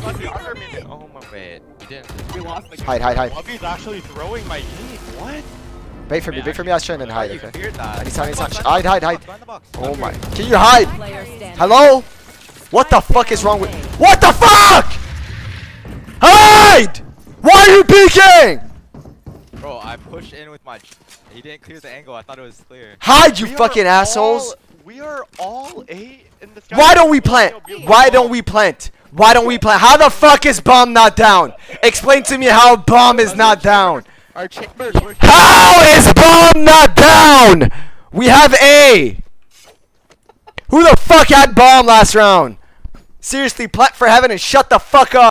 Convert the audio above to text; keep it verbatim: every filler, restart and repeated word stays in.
Oh my wait. You didn't. We lost the Hide, hide, hide. Bobby's actually throwing my heat. What? Wait for me, wait for me, I'll try and then hide, You okay? feared that. Anytime, anytime. Hide, hide, hide. Oh my. Can you hide? Hello? What the fuck is wrong with... What the fuck? Hide! Why are you peeking? Bro, I pushed in with my... He didn't clear the angle. I thought it was clear. Hide, you We fucking are assholes. all- We are all eight in the sky. Why don't we plant? Why don't we plant? Why don't we plant? How the fuck is bomb not down? Explain to me how bomb is not down. Our chambers were How is bomb not down? We have A. Who the fuck had bomb last round? Seriously, plant for heaven and shut the fuck up.